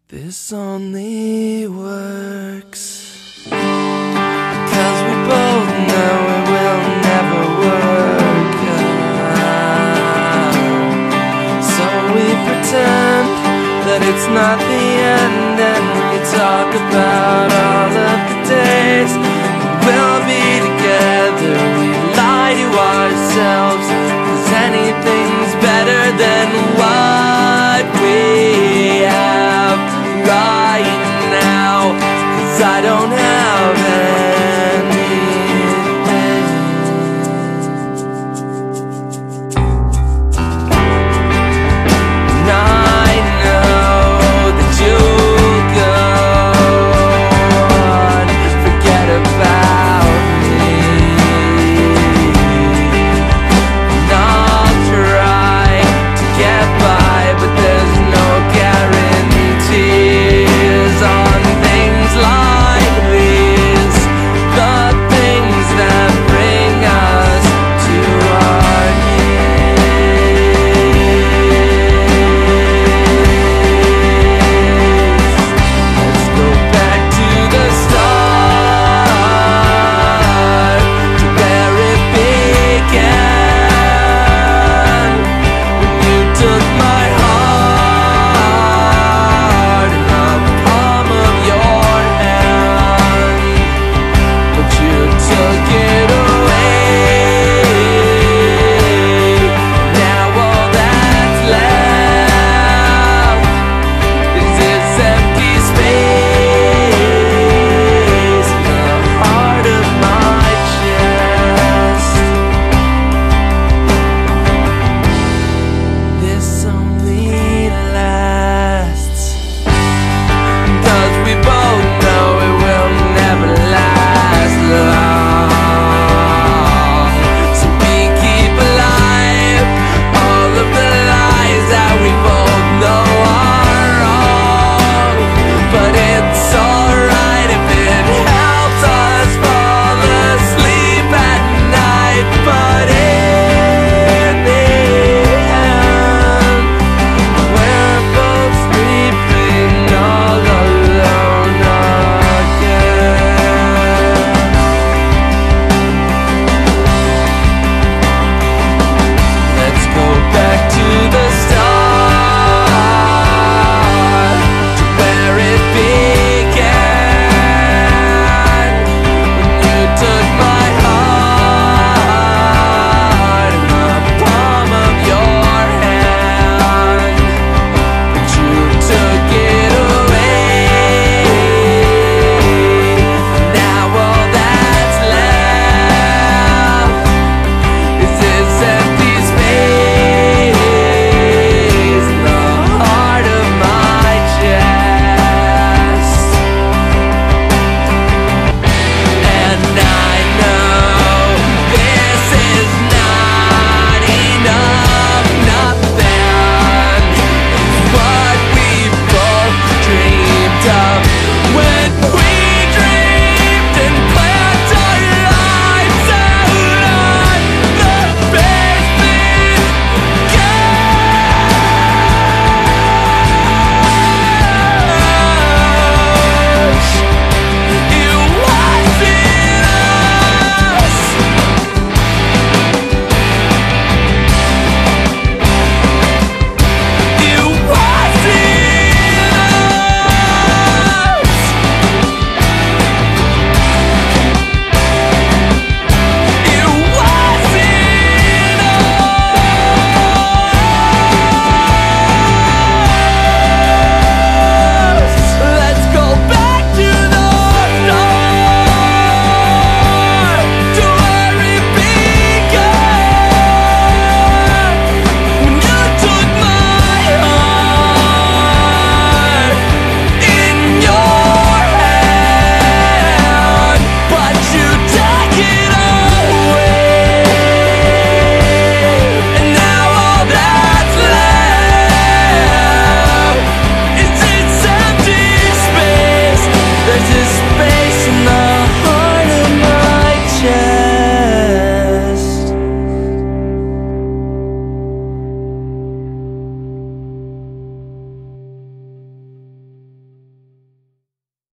This only works 'cause we both know it will never work out. So we pretend that it's not the end, and we talk about all of the days we'll be together. We lie to ourselves 'cause anything's better than what we have right now, 'cause I don't have anything. And I know that you'll go on, forget about me, and I'll try to get by, but there's no guarantees on things like these, the things that bring us to our knees. Let's go back to the start, to where it began, when you took my heart in the palm of your hand, but you took it away. Now all that's left is this empty space in the heart of my chest. This only lasts 'cause we both know it will never last long. So we keep alive all of the lies that we both know are wrong. But it's alright if it helps us fall asleep at night. But in the end, we're both sleeping all alone again. Let's go back to the start, to where it began, when you took my heart in the palm of your hand, but you took it away. Now all that's left is this empty space in the heart of my chest. And I know this is not enough, nothing is what we both dreamed of.